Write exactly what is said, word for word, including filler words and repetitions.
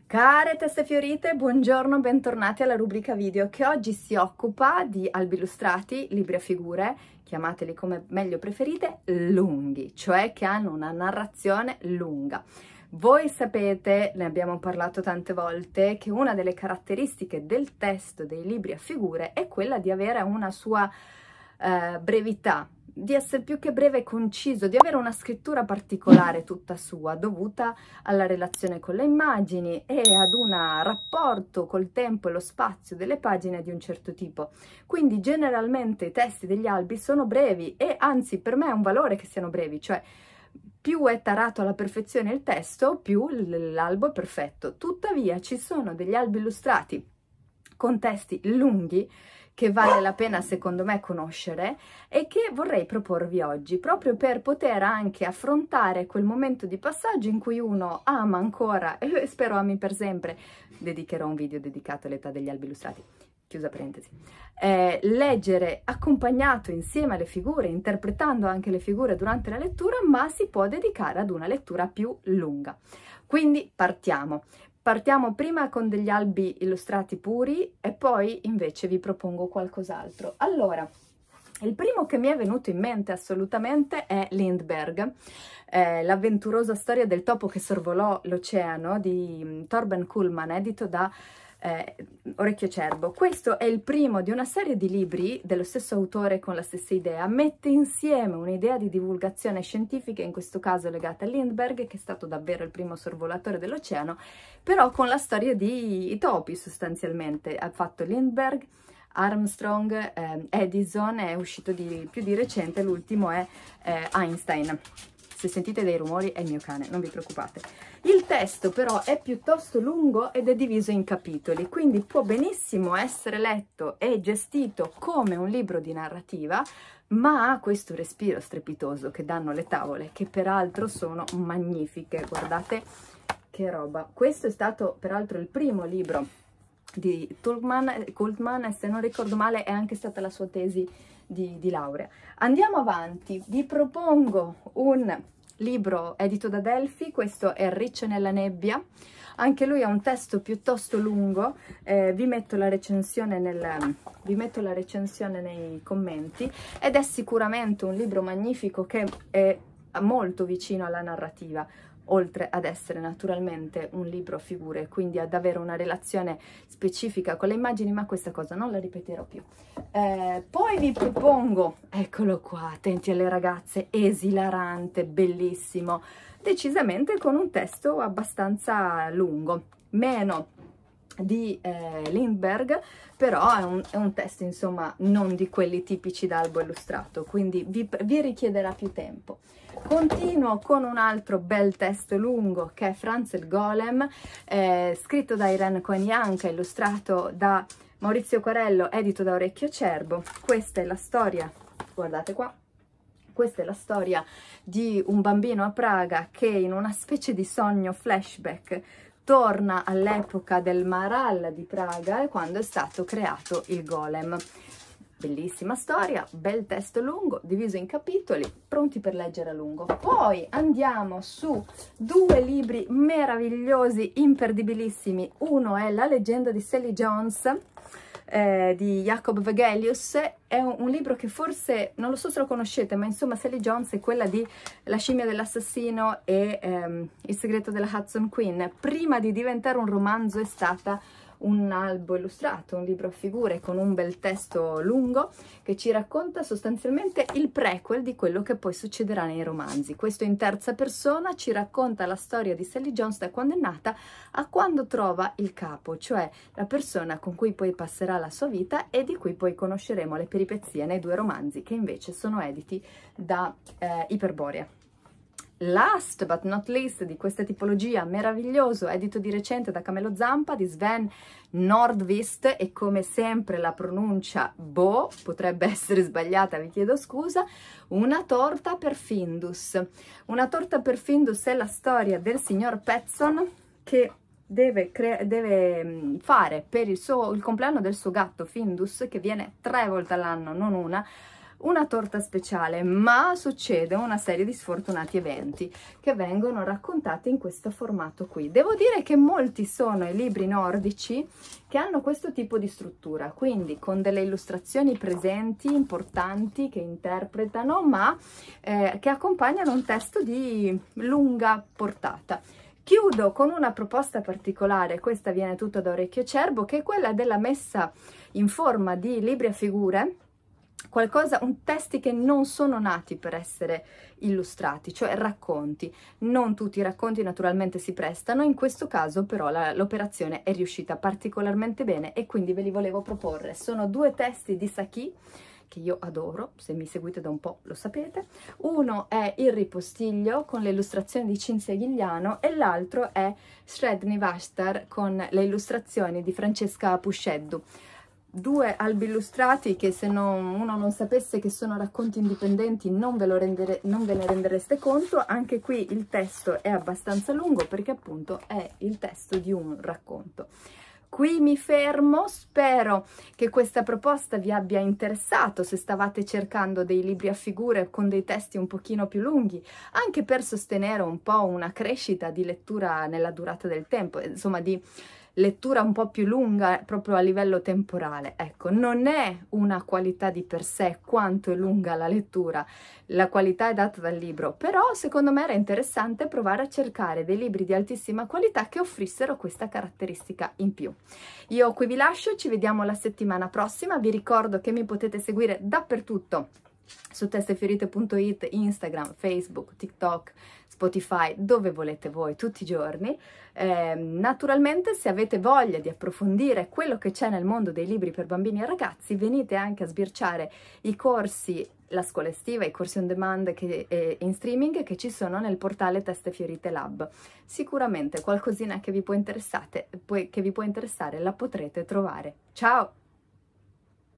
Care teste fiorite, buongiorno, bentornati alla rubrica video che oggi si occupa di albi illustrati, libri a figure, chiamateli come meglio preferite, lunghi, cioè che hanno una narrazione lunga. Voi sapete, ne abbiamo parlato tante volte, che una delle caratteristiche del testo dei libri a figure è quella di avere una sua eh, brevità, di essere più che breve e conciso, di avere una scrittura particolare tutta sua, dovuta alla relazione con le immagini e ad un rapporto col tempo e lo spazio delle pagine di un certo tipo. Quindi generalmente i testi degli albi sono brevi e anzi per me è un valore che siano brevi, cioè più è tarato alla perfezione il testo, più l'albo è perfetto. Tuttavia ci sono degli albi illustrati con testi lunghi che vale la pena secondo me conoscere e che vorrei proporvi oggi, proprio per poter anche affrontare quel momento di passaggio in cui uno ama ancora, e spero ami per sempre, dedicherò un video dedicato all'età degli albi illustrati, chiusa parentesi, eh, leggere accompagnato insieme alle figure, interpretando anche le figure durante la lettura, ma si può dedicare ad una lettura più lunga. Quindi partiamo. Partiamo prima con degli albi illustrati puri e poi invece vi propongo qualcos'altro. Allora, il primo che mi è venuto in mente assolutamente è Lindbergh, eh, l'avventurosa storia del topo che sorvolò l'oceano di Torben Kuhlmann, edito da eh, Orecchio Cerbo. Questo è il primo di una serie di libri dello stesso autore con la stessa idea. Mette insieme un'idea di divulgazione scientifica, in questo caso legata a Lindbergh, che è stato davvero il primo sorvolatore dell'oceano, però con la storia di topi sostanzialmente. Ha fatto Lindbergh, Armstrong, eh, Edison, è uscito di, più di recente, l'ultimo è eh, Einstein. Se sentite dei rumori è il mio cane, non vi preoccupate. Il testo però è piuttosto lungo ed è diviso in capitoli, quindi può benissimo essere letto e gestito come un libro di narrativa, ma ha questo respiro strepitoso che danno le tavole, che peraltro sono magnifiche. Guardate che roba. Questo è stato peraltro il primo libro di Kuhlmann e se non ricordo male è anche stata la sua tesi di, di laurea. Andiamo avanti, vi propongo un libro edito da Delphi, questo è Riccio nella nebbia, anche lui ha un testo piuttosto lungo, eh, vi, metto la recensione nel, vi metto la recensione nei commenti, ed è sicuramente un libro magnifico che è molto vicino alla narrativa, oltre ad essere naturalmente un libro a figure, quindi ad avere una relazione specifica con le immagini, ma questa cosa non la ripeterò più. Eh, poi vi propongo, eccolo qua, attenti alle ragazze, esilarante, bellissimo, decisamente con un testo abbastanza lungo, meno di eh, Lindbergh, però è un, è un testo insomma non di quelli tipici d'albo illustrato, quindi vi, vi richiederà più tempo. Continuo con un altro bel testo lungo che è Franz il Golem, eh, scritto da Irene Cohen-Janka, illustrato da Maurizio Quarello, edito da Orecchio Cerbo. Questa è la storia, guardate qua, questa è la storia di un bambino a Praga che in una specie di sogno flashback torna all'epoca del Maral di Praga, quando è stato creato il Golem. Bellissima storia, bel testo lungo, diviso in capitoli, pronti per leggere a lungo. Poi andiamo su due libri meravigliosi, imperdibilissimi. Uno è La leggenda di Sally Jones, eh, di Jacob Vegelius. È un, un libro che forse, non lo so se lo conoscete, ma insomma Sally Jones è quella di La scimmia dell'assassino e ehm, Il segreto della Hudson Queen. Prima di diventare un romanzo è stata un albo illustrato, un libro a figure con un bel testo lungo che ci racconta sostanzialmente il prequel di quello che poi succederà nei romanzi. Questo in terza persona ci racconta la storia di Sally Jones da quando è nata a quando trova il capo, cioè la persona con cui poi passerà la sua vita e di cui poi conosceremo le peripezie nei due romanzi che invece sono editi da eh, Iperborea. Last but not least di questa tipologia, meraviglioso, edito di recente da Camelo Zampa, di Sven Nordqvist, e come sempre la pronuncia boh, potrebbe essere sbagliata, vi chiedo scusa. Una torta per Findus. Una torta per Findus è la storia del signor Petson che deve, deve fare per il, suo, il compleanno del suo gatto Findus, che viene tre volte all'anno, non una, una torta speciale, ma succede una serie di sfortunati eventi che vengono raccontati in questo formato qui. Devo dire che molti sono i libri nordici che hanno questo tipo di struttura, quindi con delle illustrazioni presenti, importanti, che interpretano, ma eh, che accompagnano un testo di lunga portata. Chiudo con una proposta particolare, questa viene tutta da orecchio cervo, che è quella della messa in forma di libri a figure, qualcosa, un testi che non sono nati per essere illustrati, cioè racconti. Non tutti i racconti naturalmente si prestano, in questo caso però l'operazione è riuscita particolarmente bene e quindi ve li volevo proporre. Sono due testi di Sacchi, che io adoro, se mi seguite da un po' lo sapete. Uno è Il ripostiglio con le illustrazioni di Cinzia Ghigliano e l'altro è Sredni Vastar con le illustrazioni di Francesca Pusceddu. Due albi illustrati che se non, uno non sapesse che sono racconti indipendenti non ve, lo rendere, non ve ne rendereste conto. Anche qui il testo è abbastanza lungo perché appunto è il testo di un racconto. Qui mi fermo, spero che questa proposta vi abbia interessato se stavate cercando dei libri a figure con dei testi un pochino più lunghi, anche per sostenere un po' una crescita di lettura nella durata del tempo, insomma di lettura un po' più lunga proprio a livello temporale. Ecco, non è una qualità di per sé quanto è lunga la lettura, la qualità è data dal libro, però secondo me era interessante provare a cercare dei libri di altissima qualità che offrissero questa caratteristica in più. Io qui vi lascio, ci vediamo la settimana prossima, vi ricordo che mi potete seguire dappertutto su testefiorite punto it, Instagram, Facebook, TikTok, Spotify, dove volete voi, tutti i giorni. Eh, naturalmente, se avete voglia di approfondire quello che c'è nel mondo dei libri per bambini e ragazzi, venite anche a sbirciare i corsi, la scuola estiva, i corsi on demand che, eh, in streaming che ci sono nel portale Teste Fiorite Lab. Sicuramente qualcosina che vi può interessare, che vi può interessare la potrete trovare. Ciao!